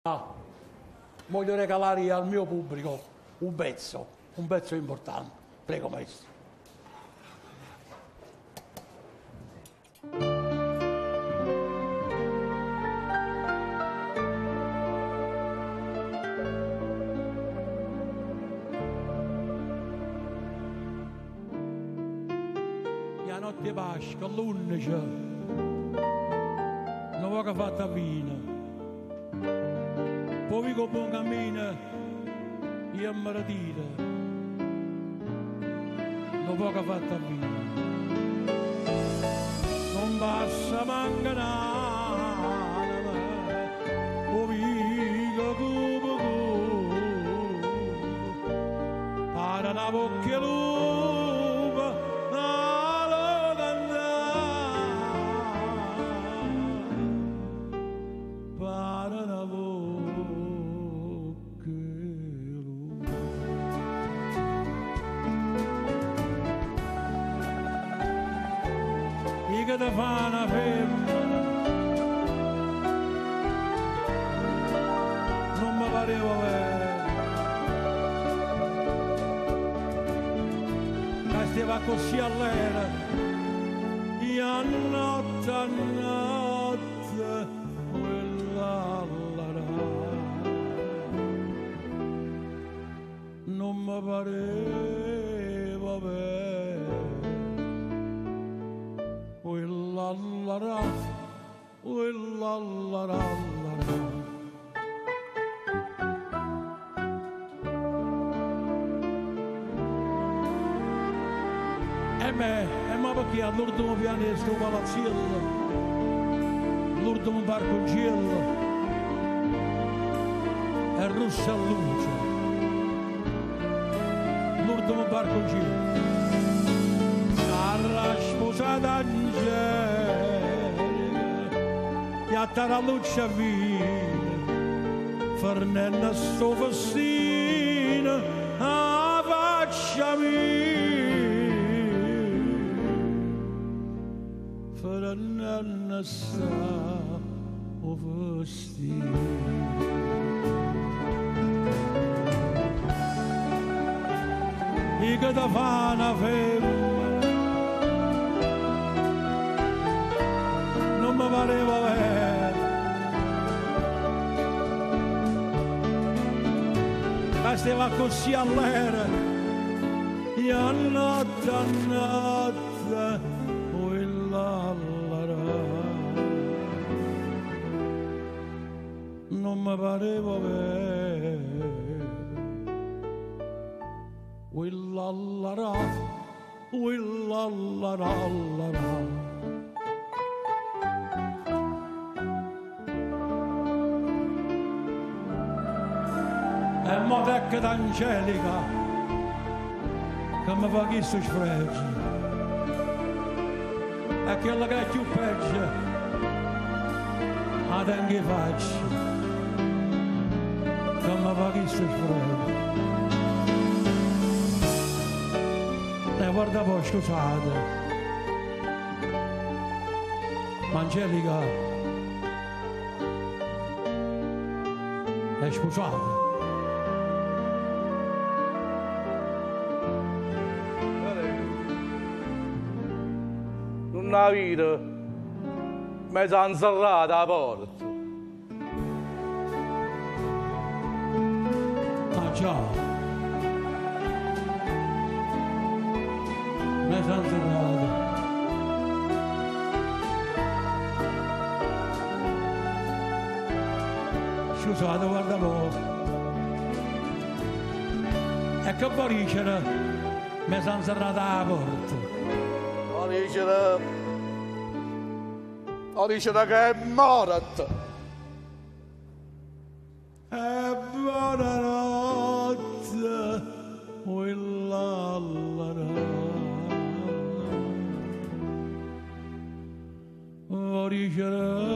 Voglio regalare al mio pubblico un pezzo importante. Prego, maestro. La notte Pasqua, l'11, una poca fatta vino. Poi con buon cammino, io mi ritiro, una poca fatta vino. Non passa manca nada, poi come para una bocca lupa, la cantare, para una bocca. Che ti fa una femmina non mi pareva vero che stava così all'era e a notte quella all'era non mi pareva vero. Ma perché all'ultimo piano di sto palazzello, l'ultimo barconcello, è rossa luce, l'ultimo barconcello. Sarà sposata Angelica e a tara luce via Fernanda sto vestino a faccia mia Fernanda sta vestino e che da fa una femmina non mi pareva vero che stava così all'era e a notte quella all'era non mi pareva vero quella all'era e mo' vecchia d'Angelica che mi fa questo sfregio e quella che è più peggio la tengo in faccia che mi fa questo sfregio e guarda poi scusate ma Angelica è sposata. Una vita mezza inserrata a porta. Ah già, mezza inserrata. Scusate, guarda poco. E che poi dicere mezza inserrata a porta? Dice che è morta. E buonanotte, quella all'era.